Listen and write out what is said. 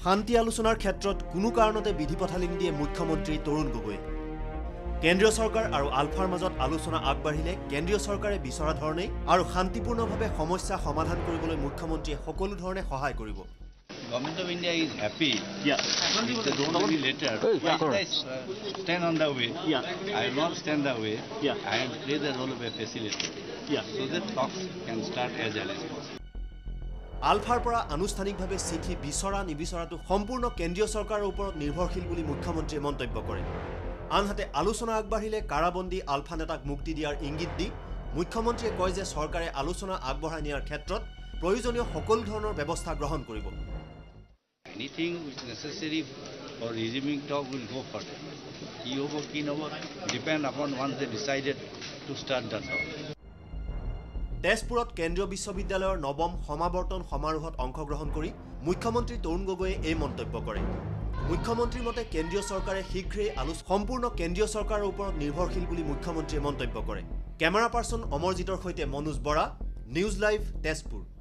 শান্তি আলোচনাৰ ক্ষেত্ৰত কোনো কাৰণতে বিধি পথালি নিদিয়ে মুখ্যমন্ত্ৰী তৰুণ গগৈ। কেন্দ্ৰীয় চৰকাৰ আৰু আলফাৰ মাজত আলোচনা আগবাঢ়িলে কেন্দ্ৰীয় চৰকাৰে বিচৰা ধৰণে আৰু শান্তিপূৰ্ণভাৱে সমস্যা সমাধান কৰিবলৈ মুখ্যমন্ত্ৰীয়ে সকলো ধৰণে সহায় কৰিব। Government of India is happy. If they don't give letter, stand on the way. I will not stand the way. I will play the role of a facilitator. So that talks can start as early as possible. আলফাৰ পৰা আনুষ্ঠানিকভাৱে চিঠি বিচৰা নিবিচৰাটো সম্পূৰ্ণ কেন্দ্ৰীয় চৰকাৰৰ ওপৰত নিৰ্ভৰশীল বুলি মুখ্যমন্ত্ৰীয়ে মন্তব্য কৰে। আনহাতে আলোচনা আগবাঢ়িলে কাৰাবন্দী আলফা নেতাক মুক্তি দিয়াৰ ইংগিত দি মুখ্যমন্ত্ৰীয়ে কয় যে চৰকাৰে আলোচনা আগবঢ়াই নিয়াৰ ক্ষেত্ৰত প্ৰয়োজনীয় সকলো ধৰণৰ ব্যৱস্থা গ্ৰহণ কৰিব। Anything which is necessary for resuming talk will go further. Ki hobo ki nobo depend upon once they decided to start that talk. তেজপুৰত কেন্দ্ৰীয় বিশ্ববিদ্যালয়ৰ নৱম সমাৱৰ্তন সমাৰোহত অংশগ্ৰহণ কৰি মুখ্যমন্ত্ৰী তৰুণ গগৈয়ে এই মন্তব্য কৰে। মুখ্যমন্ত্ৰীৰ মতে কেন্দ্ৰীয় চৰকাৰে শীঘ্ৰেই সম্পূৰ্ণ কেন্দ্ৰীয় চৰকাৰৰ ওপৰত নিৰ্ভৰশীল বুলি মুখ্যমন্ত্ৰীয়ে মন্তব্য কৰে। কেমেৰা পাৰ্চন অমৰজিতৰ সৈতে মনোজ বৰা, নিউজ লাইভ, তেজপুৰ।